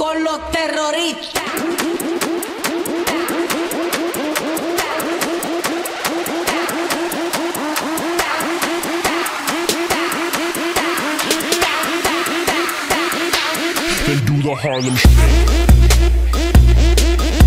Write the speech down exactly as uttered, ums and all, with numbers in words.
por los terroristas. Then do the Harlem Shake.